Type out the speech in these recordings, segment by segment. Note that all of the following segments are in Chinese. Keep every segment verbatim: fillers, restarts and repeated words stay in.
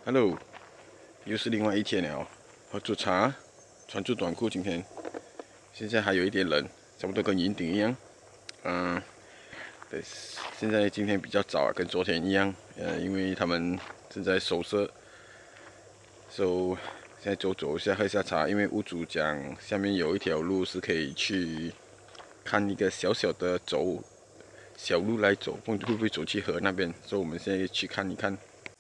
Hello， 又是另外一天了。喝煮茶，穿着短裤。今天现在还有一点冷，差不多跟云顶一样。嗯，对，现在今天比较早啊，跟昨天一样。呃，因为他们正在收拾，so 现在走走一下，喝一下茶。因为屋主讲下面有一条路是可以去看一个小小的走小路来走，会不会走去河那边？所以我们现在去看一看。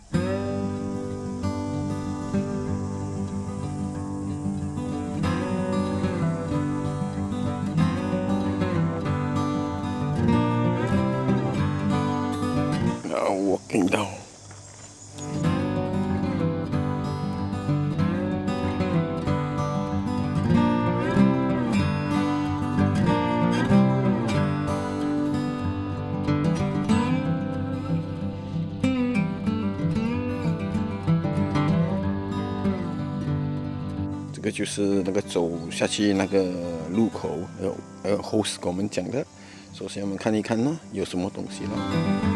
Now walking down. This 这个就是那个走下去那个路口，呃呃，host 跟我们讲的。首先我们看一看呢，有什么东西了。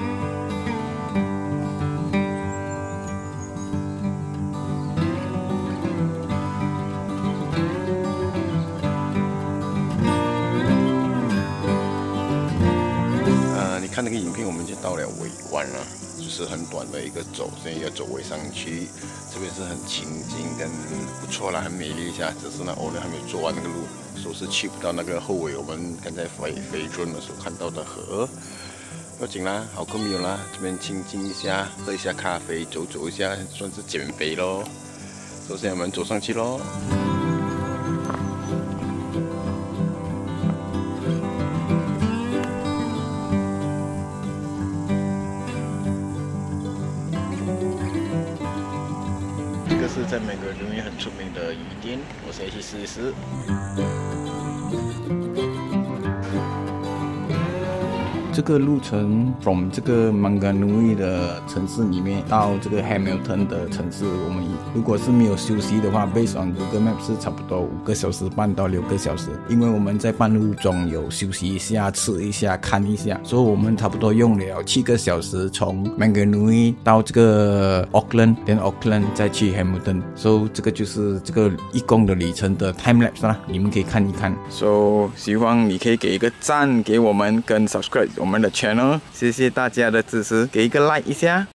看那个影片，我们就到了尾关了，就是很短的一个走，现在要走尾上去。这边是很清静跟不错啦，很美丽一下。只是呢，我们还没有做完那个路，说是去不到那个后尾我们刚才飞飞转的时候看到的河。不要紧啦，好过没有啦。这边清静一下，喝一下咖啡，走走一下，算是减肥咯。首先我们走上去咯。 这个是在Mangonui很出名的鱼店，我现在去试一试。这个路程 from 这个Mangonui的城市里面到这个 Hamilton 的城市，我们如果是没有休息的话 ，based on Google Map 是差不多五个小时半到六个小时。因为我们在半路中有休息一下、吃一下、看一下，所以我们差不多用了七个小时从 Mangonui 到这个 Auckland， 连 Auckland 再去 Hamilton， 所以这个就是这个一共的里程的 time lapse 啦，你们可以看一看。So 希望你可以给一个赞给我们跟 subscribe 我们的 channel， 谢谢大家的支持，给一个 like 一下。